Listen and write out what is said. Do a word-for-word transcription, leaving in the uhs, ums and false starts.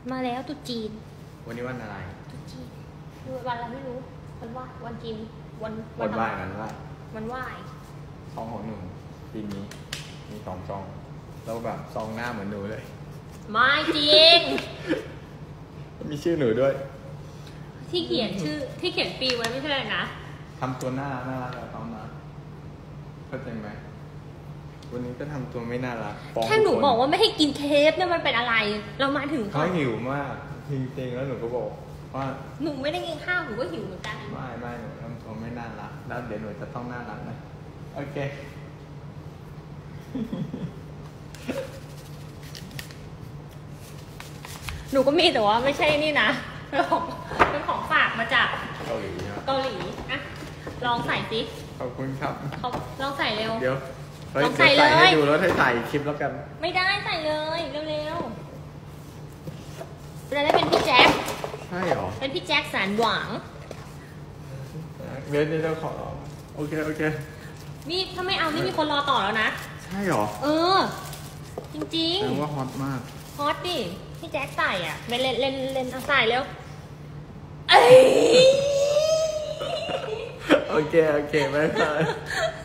มาแล้วตุ๊จีนวันนี้วันอะไรตุ๊จีนวันอะไรไม่รู้วันว่าวันจีนวันวันไหว้วันไหว้วันไหว้ซองของหนูปีนี้มีสองซองแล้วแบบซองหน้าเหมือนหนูเลยไม่จริงมีชื่อหนูด้วยที่เขียนชื่อที่เขียนปีไว้ไม่ใช่เลยนะทำตัวน่ารักน่ารักแบบตอนนั้นเข้าใจไหมวันนี้ก็ทำตัวไม่น่ารักแค่หนูบอกว่าไม่ให้กินเค้กเนี่ยมันเป็นอะไรเรามาถึงเขาหิวมากจริงๆแล้วหนูก็บอกว่าหนูไม่ได้กินข้าวหนูก็หิวเหมือนกันไม่ไม่หนูทำตัวไม่น่ารักแล้วเดี๋ยวหนูจะต้องน่ารักนะโอเคหนูก็มีแต่ว่าไม่ใช่นี่นะเป็นของเป็นของฝากมาจากเกาหลีเกาหลีอะลองใส่สิขอบคุณครับเขาลองใส่เร็วเดี๋ยวลองใส่เลยให้ดูแล้วให้ถ่ายคลิปแล้วกันไม่ได้ใส่เลยเร็วๆจะได้เป็นพี่แจ็คใช่หรอเป็นพี่แจ็คแสนหวังเดี๋ยวเดี๋ยวขอโอเคโอเคนี่ถ้าไม่เอานี่มีคนรอต่อแล้วนะใช่หรอเออจริงๆแปลว่าฮอตมากฮอตดิพี่แจ็คใส่อ่ะเล่นเล่นเล่นเล่นเอาใส่แล้วเอ้ยโอเคโอเคไม่เป็นไร